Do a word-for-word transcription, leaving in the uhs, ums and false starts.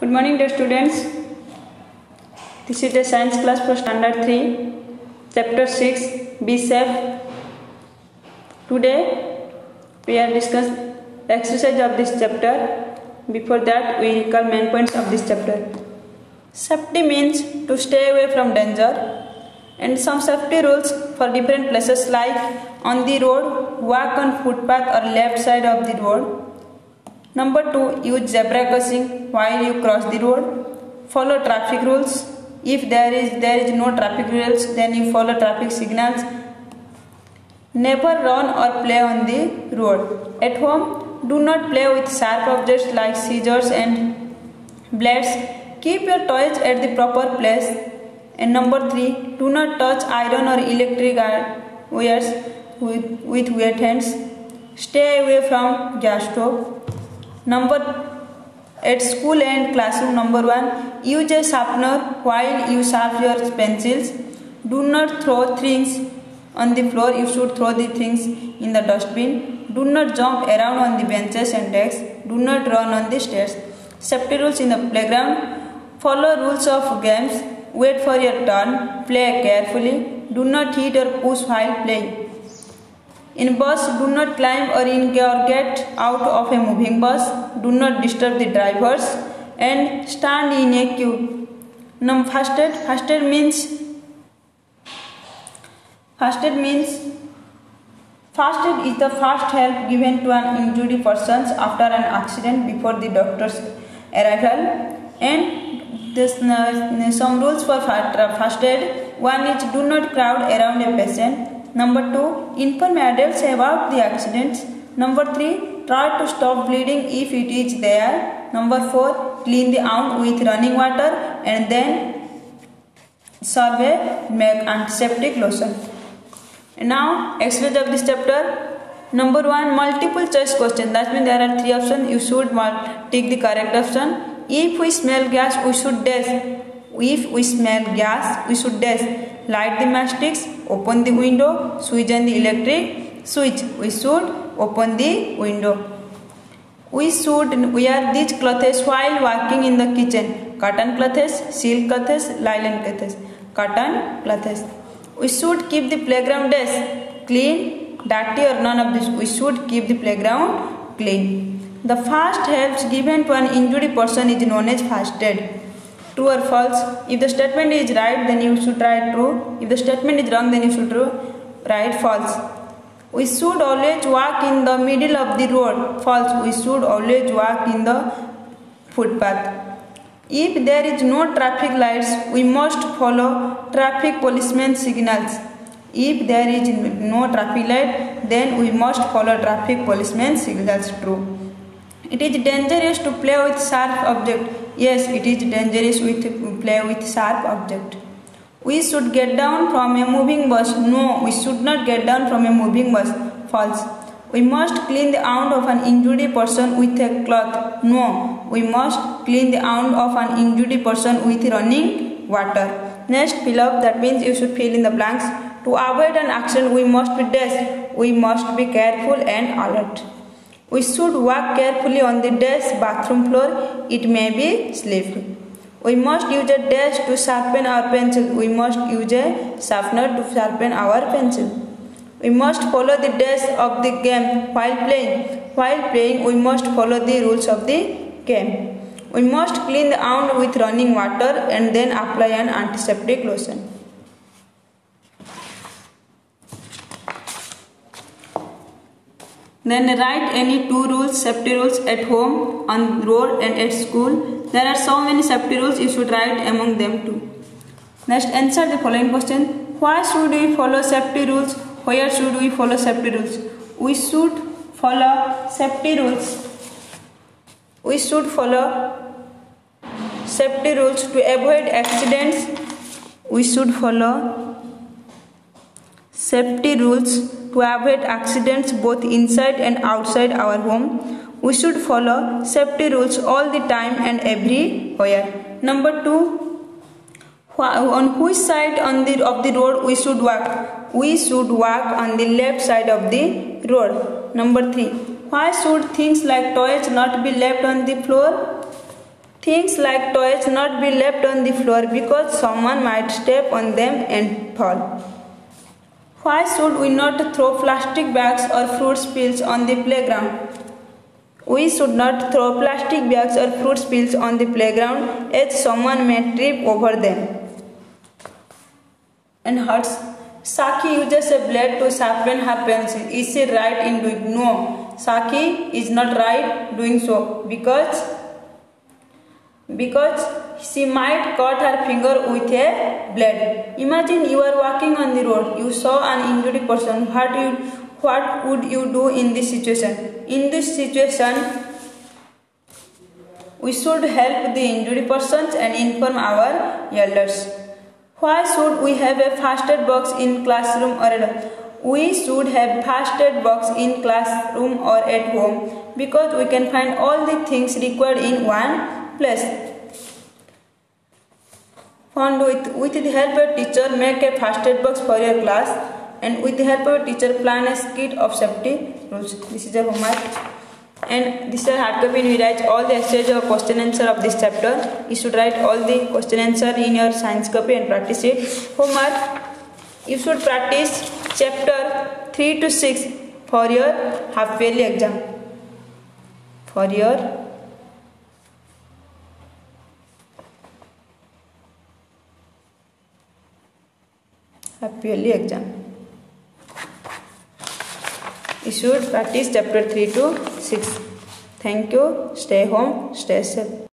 Good morning, dear students. This is the science class for standard three, chapter six, Be Safe. Today we are discussing the exercise of this chapter. Before that, we recall main points of this chapter. Safety means to stay away from danger, and some safety rules for different places like on the road, walk on footpath or left side of the road. Number two, use zebra crossing while you cross the road. Follow traffic rules. If there is there is no traffic rules, then you follow traffic signals. Never run or play on the road. At home, do not play with sharp objects like scissors and blades. Keep your toys at the proper place. And number three, do not touch iron or electric wires with, with wet hands. Stay away from gas stove. Number at school and classroom, number one, use a sharpener while you sharpen your pencils. Do not throw things on the floor. You should throw the things in the dustbin. Do not jump around on the benches and desks. Do not run on the stairs. Safety rules in the playground. Follow rules of games. Wait for your turn. Play carefully. Do not hit or push while playing. In bus, do not climb or in or get out of a moving bus. Do not disturb the drivers and stand in a queue. Number first aid. First aid means first aid means first aid is the first help given to an injured person after an accident before the doctor's arrival. And this, uh, some rules for first aid. One is do not crowd around a patient. Number two, inform adults about the accidents. Number three, try to stop bleeding if it is there. Number four, clean the wound with running water and then serve a make antiseptic lotion. And now, exercise of this chapter. Number one, multiple choice question. That means there are three options. You should take the correct option. If we smell gas, we should dash. If we smell gas, we should dash. Light the matchsticks, open the window, switch on the electric switch. We should open the window. We should wear these clothes while working in the kitchen. Cotton clothes, silk clothes, nylon clothes. Cotton clothes. We should keep the playground desk clean, dirty or none of this. We should keep the playground clean. The first help given to an injured person is known as first aid. True or false? If the statement is right, then you should write true. If the statement is wrong, then you should write false. We should always walk in the middle of the road. False. We should always walk in the footpath. If there is no traffic lights, we must follow traffic policeman signals. If there is no traffic light, then we must follow traffic policeman signals. True. It is dangerous to play with sharp object. Yes, it is dangerous to play with sharp object. We should get down from a moving bus. No, we should not get down from a moving bus. False. We must clean the wound of an injured person with a cloth. No, we must clean the wound of an injured person with running water. Next, fill up. That means you should fill in the blanks. To avoid an accident, we must be dash. We must be careful and alert. We should walk carefully on the desk bathroom floor. It may be slippery. We must use a dash to sharpen our pencil. We must use a sharpener to sharpen our pencil. We must follow the dash of the game while playing. While playing, we must follow the rules of the game. We must clean the wound with running water and then apply an antiseptic lotion. Then write any two rules, safety rules at home, on road and at school. There are so many safety rules, you should write among them too. Next, answer the following question. Why should we follow safety rules? Where should we follow safety rules? We should follow safety rules. We should follow safety rules to avoid accidents. We should follow safety rules to avoid accidents both inside and outside our home. We should follow safety rules all the time and everywhere. Number two, on which side on the, of the road we should walk? We should walk on the left side of the road. Number three, why should things like toys not be left on the floor? Things like toys not be left on the floor because someone might step on them and fall. Why should we not throw plastic bags or fruit peels on the playground? We should not throw plastic bags or fruit peels on the playground as someone may trip over them. And hurts. Saki uses a blade to sharpen her pencil. Is she right in doing? No. Saki is not right doing so because because she might cut her finger with a blade. Imagine you are walking on the road. You saw an injured person. What you what would you do in this situation? In this situation, we should help the injured persons and inform our elders. Why should we have a first aid box in classroom or at home? We should have first aid box in classroom or at home because we can find all the things required in one place. Found with, with the help of teacher, make a first aid box for your class, and with the help of teacher, plan a kit of safety rules. This is a homework. And this is a hard copy, and we write all the essays or question answer of this chapter. You should write all the question answer in your science copy and practice it. Homework. You should practice chapter three to six for your half yearly exam. For your half yearly exam. You should practice chapter three to six. Thank you. Stay home. Stay safe.